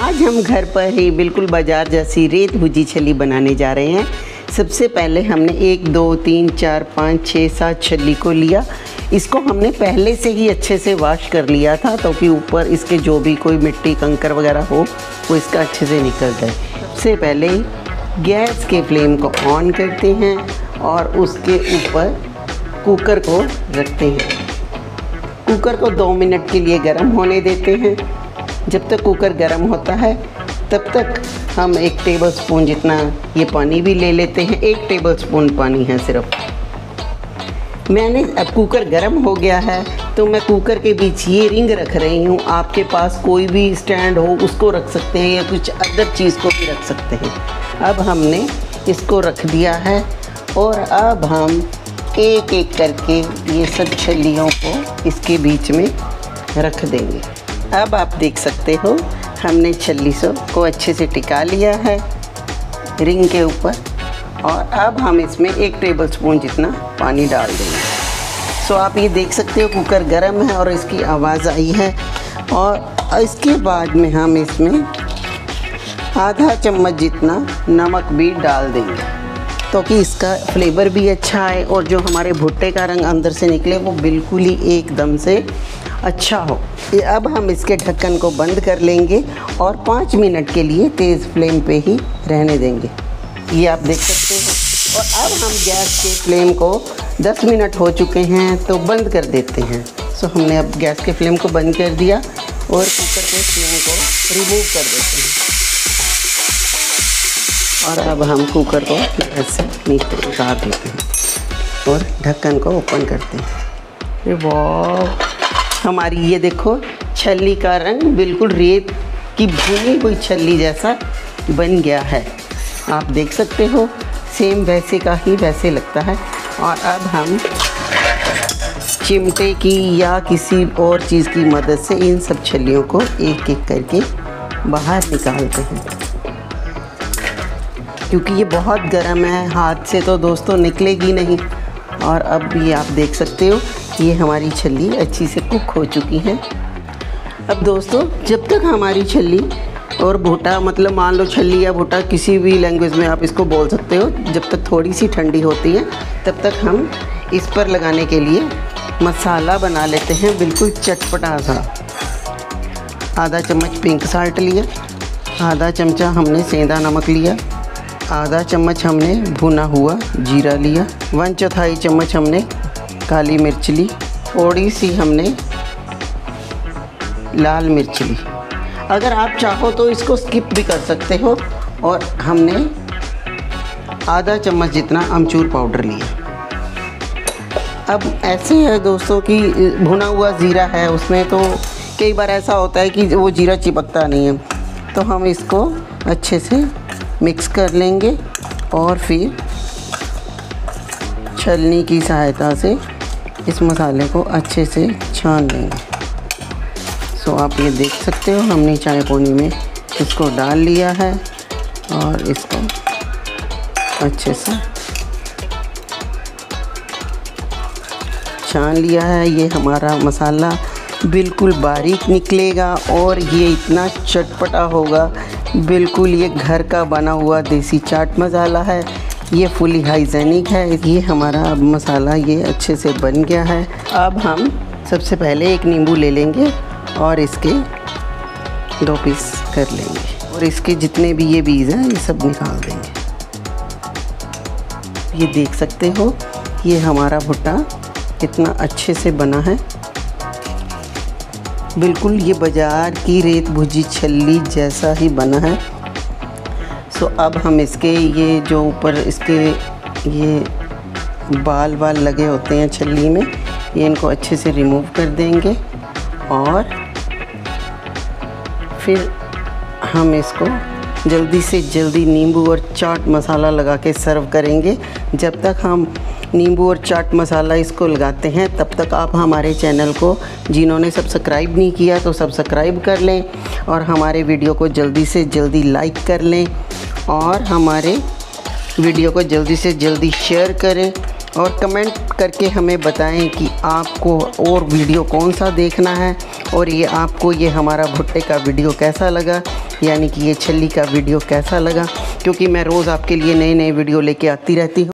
आज हम घर पर ही बिल्कुल बाजार जैसी रेत भुजी छल्ली बनाने जा रहे हैं। सबसे पहले हमने 1 2 3 4 5 6 7 छल्ली को लिया। इसको हमने पहले से ही अच्छे से वॉश कर लिया था ताकि ऊपर इसके जो भी कोई मिट्टी कंकर वगैरह हो वो इसका अच्छे से निकल जाए। सबसे पहले गैस के फ्लेम को ऑन करते हैं और उसके ऊपर कुकर को रखते हैं। कुकर को 2 मिनट के लिए गर्म होने देते हैं। जब तक कुकर गर्म होता है तब तक हम 1 टेबलस्पून जितना ये पानी भी ले लेते हैं। 1 टेबलस्पून पानी है सिर्फ। मैंने अब कुकर गर्म हो गया है तो मैं कुकर के बीच ये रिंग रख रही हूँ। आपके पास कोई भी स्टैंड हो उसको रख सकते हैं या कुछ अदर चीज़ को भी रख सकते हैं। अब हमने इसको रख दिया है और अब हम एक एक करके ये सब छल्लियों को इसके बीच में रख देंगे। अब आप देख सकते हो हमने छल्ली को अच्छे से टिका लिया है रिंग के ऊपर और अब हम इसमें 1 टेबलस्पून जितना पानी डाल देंगे। सो आप ये देख सकते हो कुकर गर्म है और इसकी आवाज़ आई है। और इसके बाद में हम इसमें आधा चम्मच जितना नमक भी डाल देंगे ताकि इसका फ्लेवर भी अच्छा आए और जो हमारे भुट्टे का रंग अंदर से निकले वो बिल्कुल ही एकदम से अच्छा हो। अब हम इसके ढक्कन को बंद कर लेंगे और 5 मिनट के लिए तेज़ फ्लेम पे ही रहने देंगे। ये आप देख सकते हैं। और अब हम गैस के फ्लेम को 10 मिनट हो चुके हैं तो बंद कर देते हैं। सो हमने अब गैस के फ्लेम को बंद कर दिया और कुकर के फ्लेम को रिमूव कर देते हैं। और अब हम कुकर को ऐसे नीचे उतार देते हैं और ढक्कन को ओपन करते हैं। वाह, हमारी ये देखो छल्ली का रंग बिल्कुल रेत की भुनी हुई छल्ली जैसा बन गया है। आप देख सकते हो सेम वैसे का ही वैसे लगता है। और अब हम चिमटे की या किसी और चीज़ की मदद से इन सब छल्लियों को एक एक करके बाहर निकालते हैं क्योंकि ये बहुत गर्म है, हाथ से तो दोस्तों निकलेगी नहीं। और अब ये आप देख सकते हो ये हमारी छल्ली अच्छी से कुक हो चुकी है। अब दोस्तों जब तक हमारी छल्ली और भुट्टा, मतलब मान लो छल्ली या भुट्टा किसी भी लैंग्वेज में आप इसको बोल सकते हो, जब तक थोड़ी सी ठंडी होती है तब तक हम इस पर लगाने के लिए मसाला बना लेते हैं बिल्कुल चटपटा सा। आधा चम्मच पिंक साल्ट लिया, आधा चमचा हमने सेंधा नमक लिया, आधा चम्मच हमने भुना हुआ जीरा लिया, 1/4 चम्मच हमने काली मिर्च ली, थोड़ी सी हमने लाल मिर्च ली। अगर आप चाहो तो इसको स्किप भी कर सकते हो। और हमने आधा चम्मच जितना अमचूर पाउडर लिया। अब ऐसे है दोस्तों कि भुना हुआ ज़ीरा है उसमें, तो कई बार ऐसा होता है कि वो जीरा चिपकता नहीं है, तो हम इसको अच्छे से मिक्स कर लेंगे और फिर छलनी की सहायता से इस मसाले को अच्छे से छान लेंगे। सो आप ये देख सकते हो हमने चाय पोनी में इसको डाल लिया है और इसको अच्छे से छान लिया है। ये हमारा मसाला बिल्कुल बारीक निकलेगा और ये इतना चटपटा होगा, बिल्कुल ये घर का बना हुआ देसी चाट मसाला है। ये फुली हाइजेनिक है। ये हमारा मसाला ये अच्छे से बन गया है। अब हम सबसे पहले एक नींबू ले लेंगे और इसके 2 पीस कर लेंगे और इसके जितने भी ये बीज हैं ये सब निकाल देंगे। ये देख सकते हो ये हमारा भुट्टा कितना अच्छे से बना है, बिल्कुल ये बाज़ार की रेत भुजी छल्ली जैसा ही बना है। सो अब हम इसके ये जो ऊपर इसके ये बाल लगे होते हैं छल्ली में, ये इनको अच्छे से रिमूव कर देंगे और फिर हम इसको जल्दी से जल्दी नींबू और चाट मसाला लगा के सर्व करेंगे। जब तक हम नींबू और चाट मसाला इसको लगाते हैं तब तक आप हमारे चैनल को जिन्होंने सब्सक्राइब नहीं किया तो सब्सक्राइब कर लें और हमारे वीडियो को जल्दी से जल्दी लाइक कर लें और हमारे वीडियो को जल्दी से जल्दी शेयर करें और कमेंट करके हमें बताएं कि आपको और वीडियो कौन सा देखना है और ये आपको ये हमारा भुट्टे का वीडियो कैसा लगा। यानी कि ये छल्ली का वीडियो कैसा लगा, क्योंकि मैं रोज़ आपके लिए नए नए वीडियो लेके आती रहती हूँ।